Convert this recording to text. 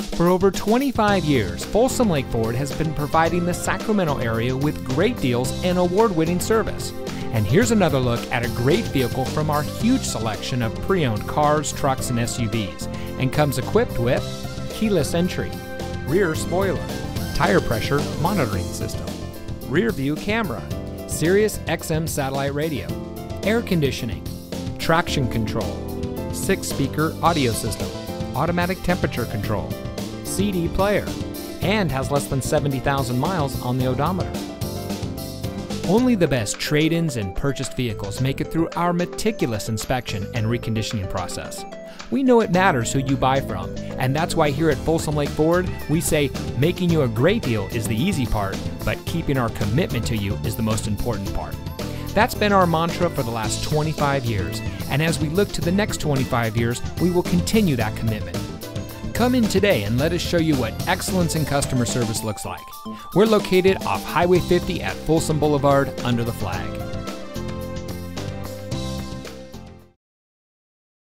For over 25 years, Folsom Lake Ford has been providing the Sacramento area with great deals and award-winning service. And here's another look at a great vehicle from our huge selection of pre-owned cars, trucks, and SUVs, and comes equipped with keyless entry, rear spoiler, tire pressure monitoring system, rear view camera, Sirius XM satellite radio, air conditioning, traction control, 6-speaker audio system, automatic temperature control, CD player, and has less than 70,000 miles on the odometer. Only the best trade-ins and purchased vehicles make it through our meticulous inspection and reconditioning process. We know it matters who you buy from, and that's why here at Folsom Lake Ford, we say making you a great deal is the easy part, but keeping our commitment to you is the most important part. That's been our mantra for the last 25 years, and as we look to the next 25 years, we will continue that commitment. Come in today and let us show you what excellence in customer service looks like. We're located off Highway 50 at Folsom Boulevard under the flag.